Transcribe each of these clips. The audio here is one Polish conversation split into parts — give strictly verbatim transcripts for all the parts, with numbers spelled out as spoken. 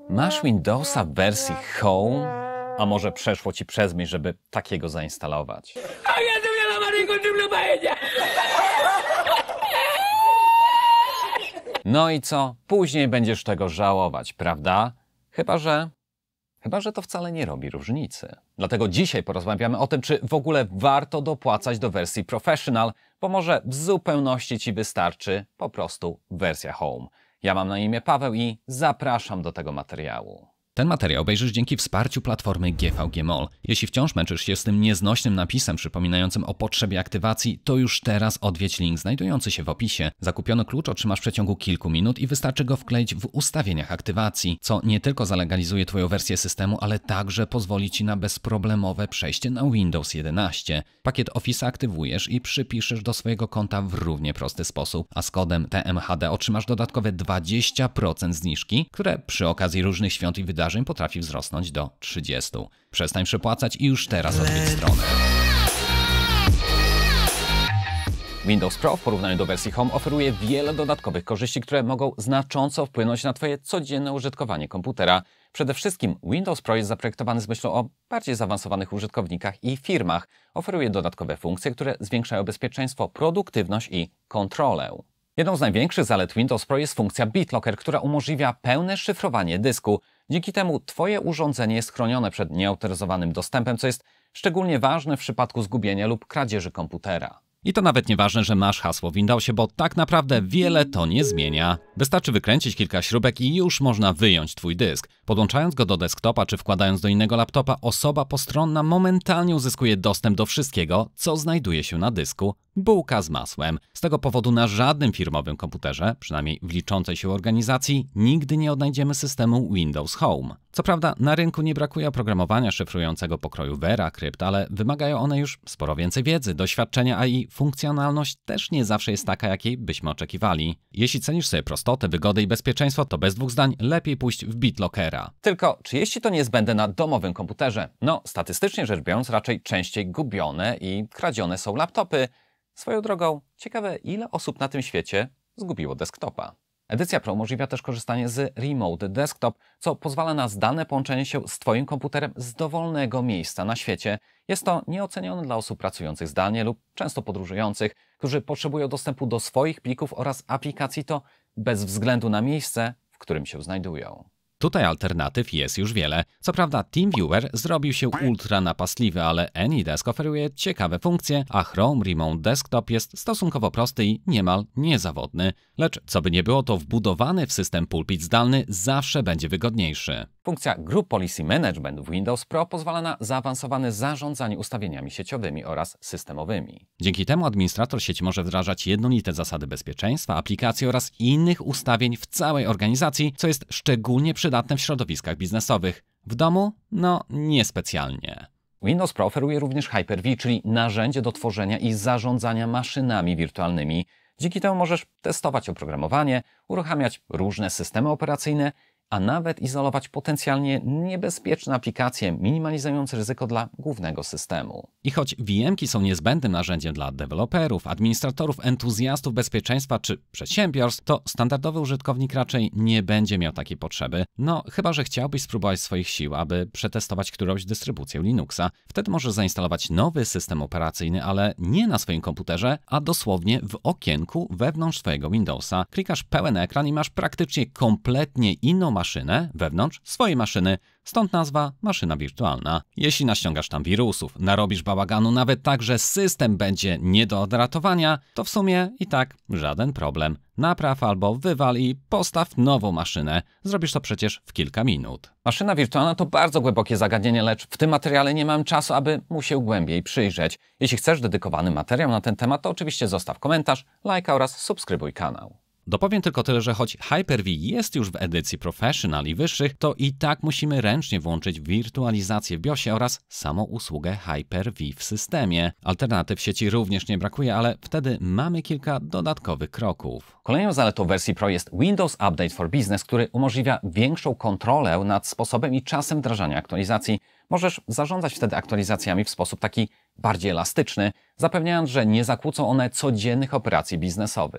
Masz Windowsa w wersji Home? A może przeszło ci przez myśl, żeby takiego zainstalować? No i co? Później będziesz tego żałować, prawda? Chyba, że... Chyba, że to wcale nie robi różnicy. Dlatego dzisiaj porozmawiamy o tym, czy w ogóle warto dopłacać do wersji Professional, bo może w zupełności ci wystarczy po prostu wersja Home. Ja mam na imię Paweł i zapraszam do tego materiału. Ten materiał obejrzysz dzięki wsparciu platformy G V G Mall. Jeśli wciąż męczysz się z tym nieznośnym napisem przypominającym o potrzebie aktywacji, to już teraz odwiedź link znajdujący się w opisie. Zakupiony klucz otrzymasz w przeciągu kilku minut i wystarczy go wkleić w ustawieniach aktywacji, co nie tylko zalegalizuje Twoją wersję systemu, ale także pozwoli Ci na bezproblemowe przejście na Windows jedenaście. Pakiet Office aktywujesz i przypiszesz do swojego konta w równie prosty sposób, a z kodem T M H D otrzymasz dodatkowe dwadzieścia procent zniżki, które przy okazji różnych świąt i wydarzeń potrafi wzrosnąć do trzydziestu. Przestań przepłacać i już teraz odwiedź stronę. Windows Pro w porównaniu do wersji Home oferuje wiele dodatkowych korzyści, które mogą znacząco wpłynąć na Twoje codzienne użytkowanie komputera. Przede wszystkim Windows Pro jest zaprojektowany z myślą o bardziej zaawansowanych użytkownikach i firmach. Oferuje dodatkowe funkcje, które zwiększają bezpieczeństwo, produktywność i kontrolę. Jedną z największych zalet Windows Pro jest funkcja BitLocker, która umożliwia pełne szyfrowanie dysku. Dzięki temu Twoje urządzenie jest chronione przed nieautoryzowanym dostępem, co jest szczególnie ważne w przypadku zgubienia lub kradzieży komputera. I to nawet nieważne, że masz hasło w Windowsie, bo tak naprawdę wiele to nie zmienia. Wystarczy wykręcić kilka śrubek i już można wyjąć Twój dysk. Podłączając go do desktopa czy wkładając do innego laptopa, osoba postronna momentalnie uzyskuje dostęp do wszystkiego, co znajduje się na dysku. Bułka z masłem. Z tego powodu na żadnym firmowym komputerze, przynajmniej w liczącej się organizacji, nigdy nie odnajdziemy systemu Windows Home. Co prawda na rynku nie brakuje oprogramowania szyfrującego pokroju Vera, Crypt, ale wymagają one już sporo więcej wiedzy, doświadczenia, a i funkcjonalność też nie zawsze jest taka, jakiej byśmy oczekiwali. Jeśli cenisz sobie prostotę, wygodę i bezpieczeństwo, to bez dwóch zdań lepiej pójść w BitLockera. Tylko, czy jest Ci to niezbędne na domowym komputerze? No, statystycznie rzecz biorąc, raczej częściej gubione i kradzione są laptopy. Swoją drogą, ciekawe, ile osób na tym świecie zgubiło desktopa. Edycja Pro umożliwia też korzystanie z Remote Desktop, co pozwala na zdalne połączenie się z Twoim komputerem z dowolnego miejsca na świecie. Jest to nieocenione dla osób pracujących zdalnie lub często podróżujących, którzy potrzebują dostępu do swoich plików oraz aplikacji, to bez względu na miejsce, w którym się znajdują. Tutaj alternatyw jest już wiele. Co prawda TeamViewer zrobił się ultra napastliwy, ale AnyDesk oferuje ciekawe funkcje, a Chrome Remote Desktop jest stosunkowo prosty i niemal niezawodny. Lecz co by nie było, to wbudowany w system pulpit zdalny zawsze będzie wygodniejszy. Funkcja Group Policy Management w Windows Pro pozwala na zaawansowane zarządzanie ustawieniami sieciowymi oraz systemowymi. Dzięki temu administrator sieci może wdrażać jednolite zasady bezpieczeństwa, aplikacji oraz innych ustawień w całej organizacji, co jest szczególnie przydatne w środowiskach biznesowych. W domu? No, niespecjalnie. Windows Pro oferuje również Hyper-V, czyli narzędzie do tworzenia i zarządzania maszynami wirtualnymi. Dzięki temu możesz testować oprogramowanie, uruchamiać różne systemy operacyjne, a nawet izolować potencjalnie niebezpieczne aplikacje, minimalizując ryzyko dla głównego systemu. I choć V M-ki są niezbędnym narzędziem dla deweloperów, administratorów, entuzjastów bezpieczeństwa czy przedsiębiorstw, to standardowy użytkownik raczej nie będzie miał takiej potrzeby. No, chyba że chciałbyś spróbować swoich sił, aby przetestować którąś dystrybucję Linuxa. Wtedy możesz zainstalować nowy system operacyjny, ale nie na swoim komputerze, a dosłownie w okienku wewnątrz swojego Windowsa. Klikasz pełen ekran i masz praktycznie kompletnie inną maszynę wewnątrz swojej maszyny, stąd nazwa maszyna wirtualna. Jeśli naściągasz tam wirusów, narobisz bałaganu nawet tak, że system będzie nie do odratowania, to w sumie i tak żaden problem. Napraw albo wywal i postaw nową maszynę. Zrobisz to przecież w kilka minut. Maszyna wirtualna to bardzo głębokie zagadnienie, lecz w tym materiale nie mam czasu, aby mu się głębiej przyjrzeć. Jeśli chcesz dedykowany materiał na ten temat, to oczywiście zostaw komentarz, lajka oraz subskrybuj kanał. Dopowiem tylko tyle, że choć Hyper-V jest już w edycji Professional i wyższych, to i tak musimy ręcznie włączyć wirtualizację w BIOSie oraz samą usługę Hyper-V w systemie. Alternatyw w sieci również nie brakuje, ale wtedy mamy kilka dodatkowych kroków. Kolejną zaletą wersji Pro jest Windows Update for Business, który umożliwia większą kontrolę nad sposobem i czasem wdrażania aktualizacji. Możesz zarządzać wtedy aktualizacjami w sposób taki bardziej elastyczny, zapewniając, że nie zakłócą one codziennych operacji biznesowych.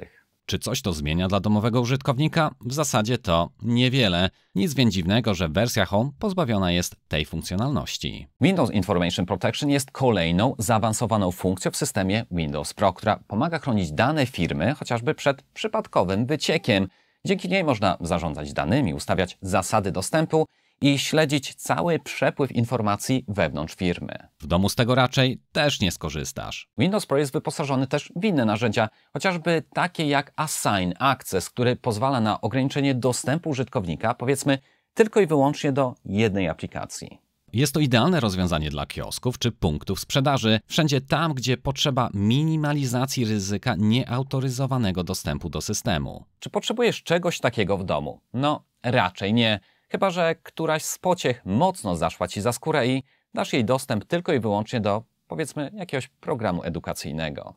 Czy coś to zmienia dla domowego użytkownika? W zasadzie to niewiele. Nic więc dziwnego, że wersja Home pozbawiona jest tej funkcjonalności. Windows Information Protection jest kolejną zaawansowaną funkcją w systemie Windows Pro, która pomaga chronić dane firmy chociażby przed przypadkowym wyciekiem. Dzięki niej można zarządzać danymi, ustawiać zasady dostępu i śledzić cały przepływ informacji wewnątrz firmy. W domu z tego raczej też nie skorzystasz. Windows Pro jest wyposażony też w inne narzędzia, chociażby takie jak Assign Access, który pozwala na ograniczenie dostępu użytkownika, powiedzmy, tylko i wyłącznie do jednej aplikacji. Jest to idealne rozwiązanie dla kiosków czy punktów sprzedaży, wszędzie tam, gdzie potrzeba minimalizacji ryzyka nieautoryzowanego dostępu do systemu. Czy potrzebujesz czegoś takiego w domu? No, raczej nie. Chyba że któraś z pociech mocno zaszła Ci za skórę i dasz jej dostęp tylko i wyłącznie do, powiedzmy, jakiegoś programu edukacyjnego.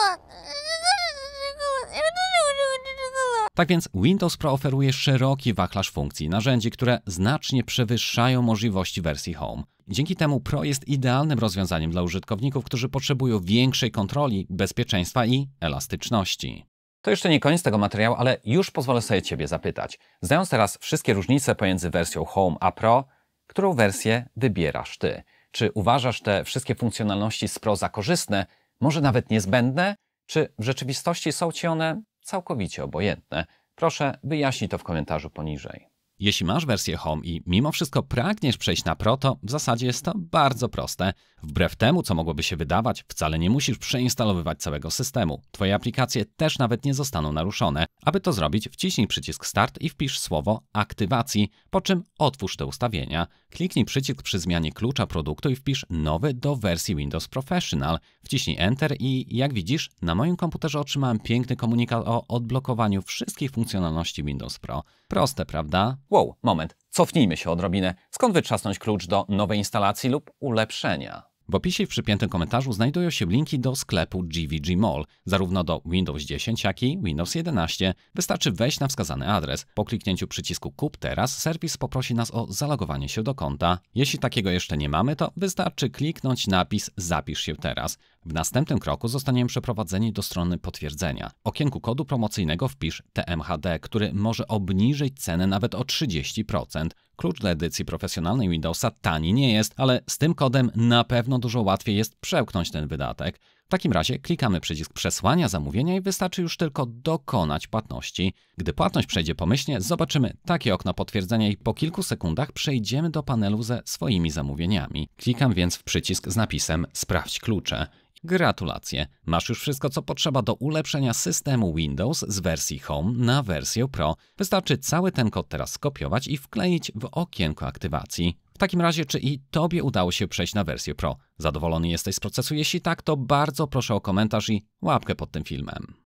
Tak więc Windows Pro oferuje szeroki wachlarz funkcji i narzędzi, które znacznie przewyższają możliwości wersji Home. Dzięki temu Pro jest idealnym rozwiązaniem dla użytkowników, którzy potrzebują większej kontroli, bezpieczeństwa i elastyczności. To jeszcze nie koniec tego materiału, ale już pozwolę sobie Ciebie zapytać. Znając teraz wszystkie różnice pomiędzy wersją Home a Pro, którą wersję wybierasz Ty? Czy uważasz te wszystkie funkcjonalności z Pro za korzystne, może nawet niezbędne, czy w rzeczywistości są Ci one całkowicie obojętne? Proszę, wyjaśnij to w komentarzu poniżej. Jeśli masz wersję Home i mimo wszystko pragniesz przejść na Pro, to w zasadzie jest to bardzo proste. Wbrew temu, co mogłoby się wydawać, wcale nie musisz przeinstalowywać całego systemu. Twoje aplikacje też nawet nie zostaną naruszone. Aby to zrobić, wciśnij przycisk Start i wpisz słowo aktywacji, po czym otwórz te ustawienia. Kliknij przycisk przy zmianie klucza produktu i wpisz nowy do wersji Windows Professional. Wciśnij Enter i jak widzisz, na moim komputerze otrzymałem piękny komunikat o odblokowaniu wszystkich funkcjonalności Windows Pro. Proste, prawda? Wow, moment, cofnijmy się odrobinę. Skąd wytrzasnąć klucz do nowej instalacji lub ulepszenia? W opisie i w przypiętym komentarzu znajdują się linki do sklepu G V G Mall, zarówno do Windows dziesięć, jak i Windows jedenaście. Wystarczy wejść na wskazany adres. Po kliknięciu przycisku Kup teraz, serwis poprosi nas o zalogowanie się do konta. Jeśli takiego jeszcze nie mamy, to wystarczy kliknąć napis Zapisz się teraz. W następnym kroku zostaniemy przeprowadzeni do strony potwierdzenia. W okienku kodu promocyjnego wpisz T M H D, który może obniżyć cenę nawet o trzydzieści procent. Klucz dla edycji profesjonalnej Windowsa tani nie jest, ale z tym kodem na pewno dużo łatwiej jest przełknąć ten wydatek. W takim razie klikamy przycisk przesłania zamówienia i wystarczy już tylko dokonać płatności. Gdy płatność przejdzie pomyślnie, zobaczymy takie okno potwierdzenia i po kilku sekundach przejdziemy do panelu ze swoimi zamówieniami. Klikam więc w przycisk z napisem Sprawdź klucze. Gratulacje! Masz już wszystko, co potrzeba do ulepszenia systemu Windows z wersji Home na wersję Pro. Wystarczy cały ten kod teraz skopiować i wkleić w okienko aktywacji. W takim razie, czy i Tobie udało się przejść na wersję Pro? Zadowolony jesteś z procesu? Jeśli tak, to bardzo proszę o komentarz i łapkę pod tym filmem.